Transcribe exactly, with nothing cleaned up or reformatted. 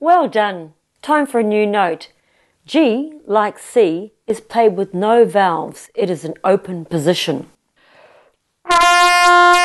Well done. Time for a new note. G, like C, is played with no valves. It is an open position.